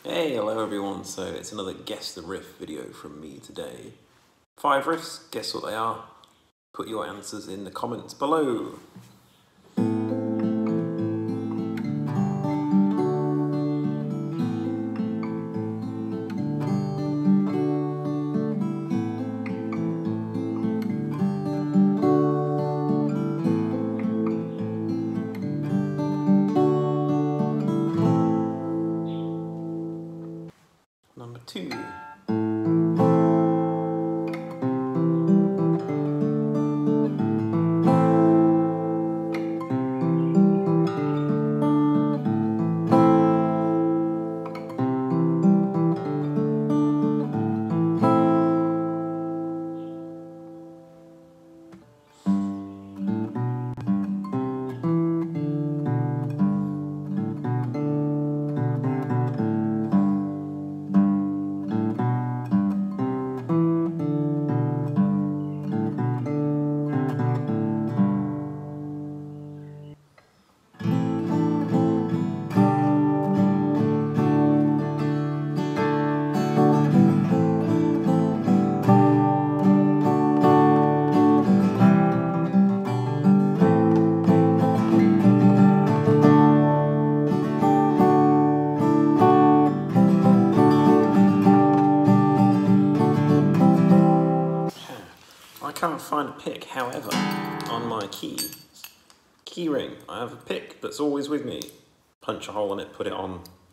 Hey, hello everyone. So it's another Guess the Riff video from me today. 5 riffs, guess what they are? Put your answers in the comments below. Number 2. I can't find a pick, however, on my key ring, I have a pick that's always with me. Punch a hole in it, put it on,